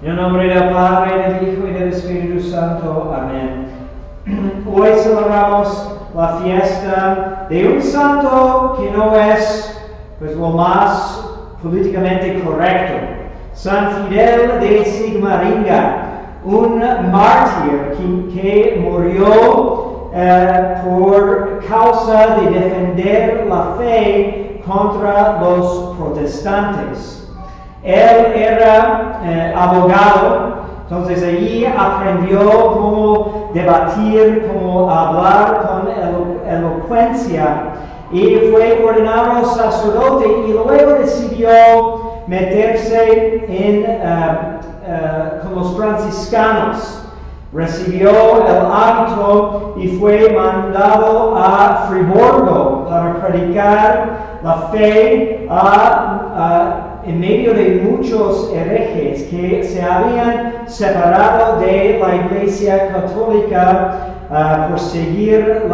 En el nombre del Padre, del Hijo y del Espíritu Santo. Amén. Hoy celebramos la fiesta de un santo que no es lo más políticamente correcto. San Fidel de Sigmaringa, un mártir que murió por causa de defender la fe contra los protestantes. Él era abogado, entonces allí aprendió cómo debatir, cómo hablar con elocuencia, y fue ordenado sacerdote y luego decidió meterse con los franciscanos. Recibió el hábito y fue mandado a Friburgo para predicar la fe en medio de muchos herejes que se habían separado de la Iglesia Católica por seguir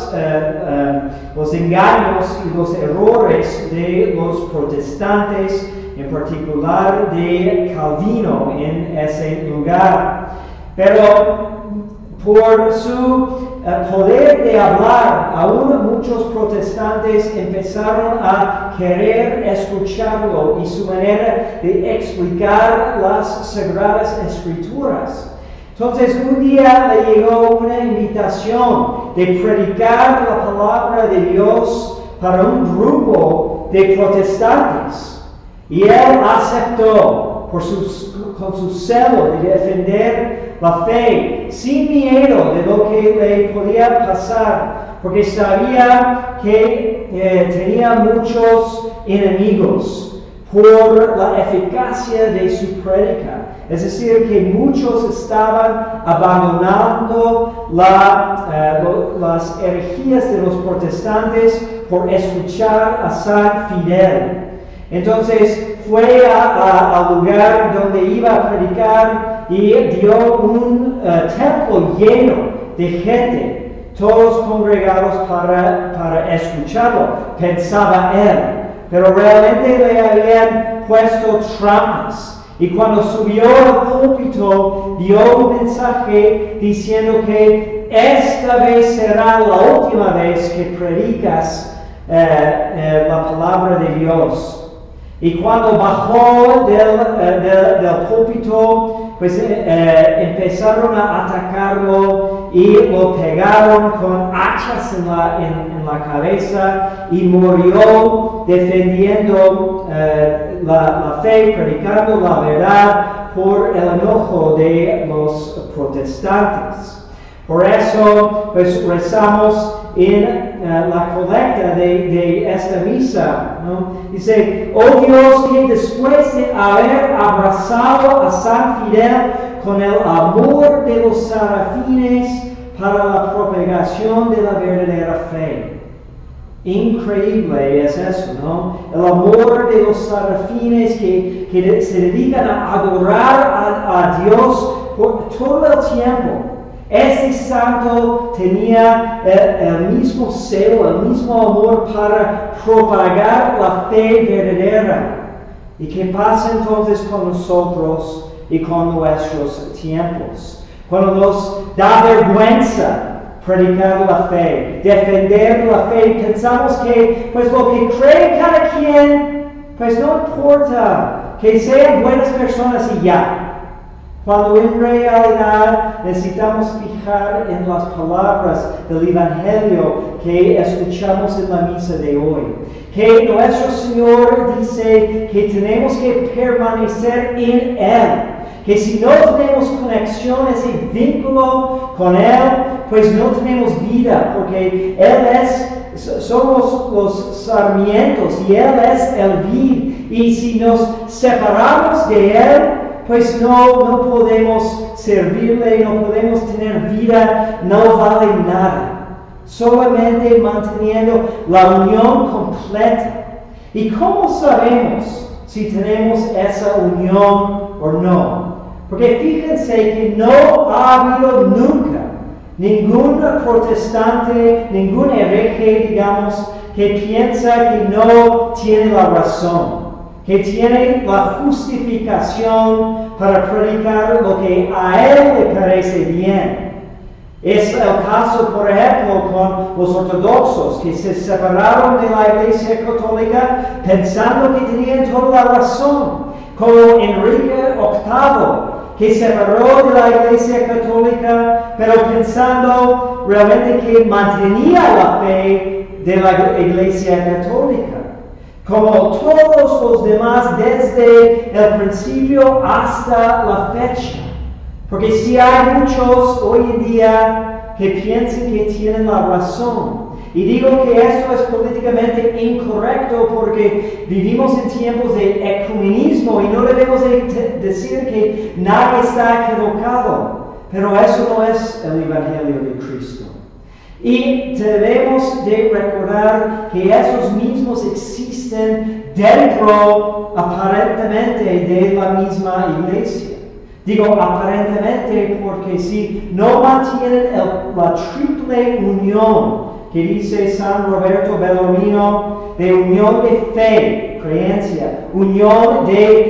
los engaños y los errores de los protestantes, en particular de Calvino en ese lugar. Pero por su poder de hablar, aún muchos protestantes empezaron a querer escucharlo y su manera de explicar las Sagradas Escrituras. Entonces un día le llegó una invitación de predicar la palabra de Dios para un grupo de protestantes. Y él aceptó con su celo de defender la fe, sin miedo de lo que le podía pasar, porque sabía que tenía muchos enemigos por la eficacia de su prédica. Es decir, que muchos estaban abandonando las herejías de los protestantes por escuchar a San Fidel. Entonces fue al lugar donde iba a predicar y dio un templo lleno de gente, todos congregados para escucharlo, pensaba él. Pero realmente le habían puesto trampas. Y cuando subió al púlpito, dio un mensaje diciendo que esta vez será la última vez que predicas la palabra de Dios. Y cuando bajó del púlpito, pues empezaron a atacarlo y lo pegaron con hachas en la cabeza y murió defendiendo la fe, predicando la verdad por el enojo de los protestantes. Por eso, pues rezamos en la colecta de esta misa, ¿no? Dice: oh Dios, que después de haber abrazado a San Fidel con el amor de los serafines para la propagación de la verdadera fe. Increíble es eso, ¿no? El amor de los serafines que se dedican a adorar a Dios por todo el tiempo. Este santo tenía el mismo celo, el mismo amor para propagar la fe verdadera. ¿Y qué pasa entonces con nosotros y con nuestros tiempos? Cuando nos da vergüenza predicar la fe, defender la fe, pensamos que pues lo que cree cada quien, pues no importa, que sean buenas personas y ya. Cuando en realidad necesitamos fijar en las palabras del Evangelio que escuchamos en la misa de hoy. Que nuestro Señor dice que tenemos que permanecer en Él. Que si no tenemos conexión, ese vínculo con Él, pues no tenemos vida. Porque somos los sarmientos y Él es el vid. Y si nos separamos de Él, pues no podemos servirle, no podemos tener vida, no vale nada. Solamente manteniendo la unión completa. ¿Y cómo sabemos si tenemos esa unión o no? Porque fíjense que no ha habido nunca ningún protestante, ningún hereje, digamos, que piensa que no tiene la razón, que tiene la justificación para predicar lo que a él le parece bien. Es el caso, por ejemplo, con los ortodoxos que se separaron de la Iglesia Católica pensando que tenían toda la razón, como Enrique VIII, que se separó de la Iglesia Católica, pero pensando realmente que mantenía la fe de la Iglesia Católica. Como todos los demás desde el principio hasta la fecha. Porque si hay muchos hoy en día que piensan que tienen la razón. Y digo que esto es políticamente incorrecto porque vivimos en tiempos de ecumenismo y no debemos decir que nadie está equivocado. Pero eso no es el Evangelio de Cristo. Y debemos de recordar que esos mismos existen dentro, aparentemente, de la misma iglesia. Digo aparentemente porque si no mantienen la triple unión que dice San Roberto Bellarmino, de unión de fe, creencia, unión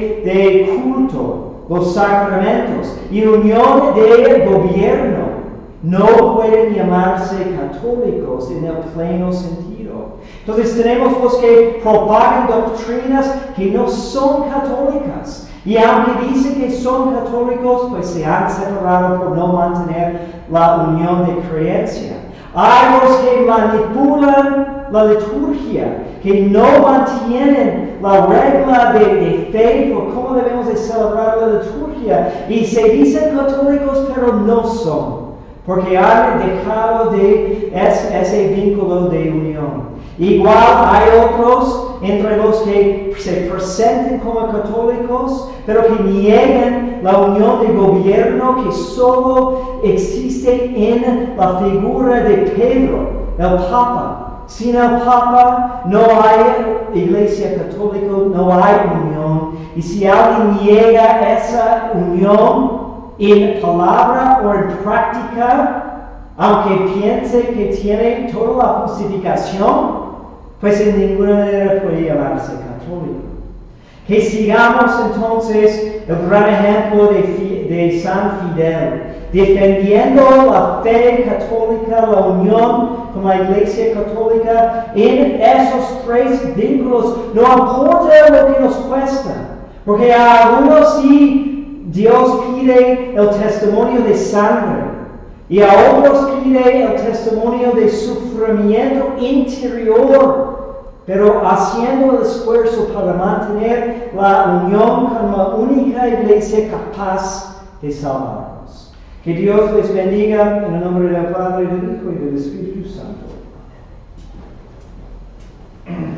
de culto, los sacramentos y unión de gobierno, no pueden llamarse católicos en el pleno sentido. Entonces tenemos los que propagan doctrinas que no son católicas. Y aunque dicen que son católicos, pues se han separado por no mantener la unión de creencia. Hay los que manipulan la liturgia, que no mantienen la regla de fe por cómo debemos de celebrar la liturgia. Y se dicen católicos, pero no son. Porque han dejado de ese vínculo de unión. Igual hay otros entre los que se presenten como católicos, pero que niegan la unión de gobierno que solo existe en la figura de Pedro, el Papa. Sin el Papa no hay iglesia católica, no hay unión. Y si alguien niega esa unión, en palabra o en práctica, aunque piense que tiene toda la justificación, pues en ninguna manera puede llamarse católico. Que sigamos entonces el gran ejemplo de San Fidel, defendiendo la fe católica, la unión con la Iglesia Católica en esos tres vínculos, no importa lo que nos cuesta, porque a algunos sí Dios pide el testimonio de sangre y a otros pide el testimonio de sufrimiento interior, pero haciendo el esfuerzo para mantener la unión con la única iglesia capaz de salvarnos. Que Dios les bendiga en el nombre del Padre, del Hijo y del Espíritu Santo.